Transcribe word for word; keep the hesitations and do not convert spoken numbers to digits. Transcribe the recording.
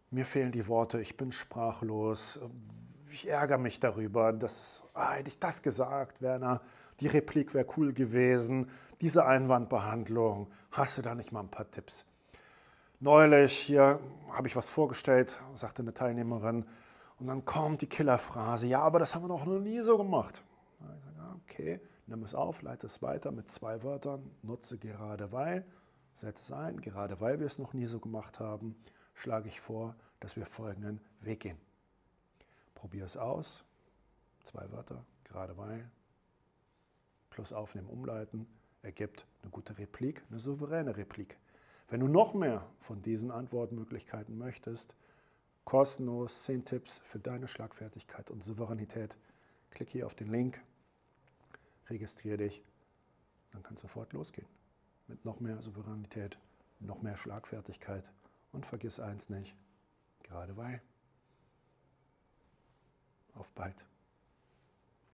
Mir fehlen die Worte, ich bin sprachlos. Ich ärgere mich darüber, dass, ah, hätte ich das gesagt, Werner, die Replik wäre cool gewesen, diese Einwandbehandlung, hast du da nicht mal ein paar Tipps? Neulich hier habe ich was vorgestellt, sagte eine Teilnehmerin, und dann kommt die Killerphrase, ja, aber das haben wir noch nie so gemacht. Ich sage, ja, okay, nimm es auf, leite es weiter mit zwei Wörtern, nutze gerade weil, setze es ein, gerade weil wir es noch nie so gemacht haben, schlage ich vor, dass wir folgenden Weg gehen. Probier es aus, zwei Wörter, gerade weil, plus aufnehmen, umleiten, ergibt eine gute Replik, eine souveräne Replik. Wenn du noch mehr von diesen Antwortmöglichkeiten möchtest, kostenlos zehn Tipps für deine Schlagfertigkeit und Souveränität, klick hier auf den Link, registriere dich, dann kann es sofort losgehen. Mit noch mehr Souveränität, noch mehr Schlagfertigkeit und vergiss eins nicht, gerade weil. Auf bald.